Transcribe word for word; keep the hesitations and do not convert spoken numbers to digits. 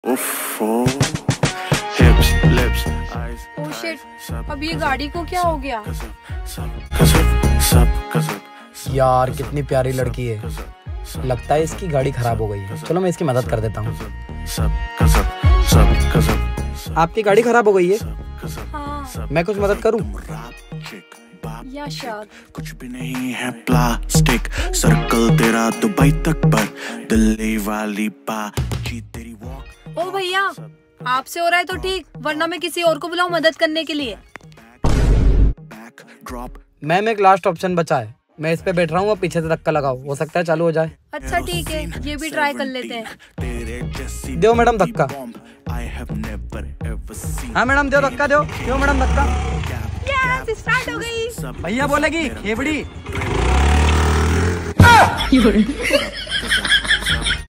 Oh shit, अब ये गाड़ी को क्या हो गया? यार कितनी प्यारी लड़की है, लगता है इसकी गाड़ी खराब हो गई है। चलो मैं इसकी मदद कर देता हूँ। आपकी गाड़ी खराब हो गई है? हाँ। मैं कुछ मदद करूँ? या शायद कुछ भी नहीं है प्लास्टिक, सर्कल तेरा दुबई तक पर दिल्ली वाली बाजी तेरी वॉक। ओ भैया, आपसे हो रहा है तो ठीक, वरना मैं किसी और को बुलाऊं मदद करने के लिए। मैम एक लास्ट ऑप्शन बचा है, मैं इस पे बैठ रहा हूँ, पीछे से धक्का लगाओ, हो सकता है चालू हो जाए। अच्छा ठीक है, ये भी ट्राई कर लेते हैं। दो मैडम धक्का। हाँ मैडम दो धक्का, दो दो मैडम धक्का। यस, स्टार्ट हो गई। भैया बोलेगी खेबड़ी।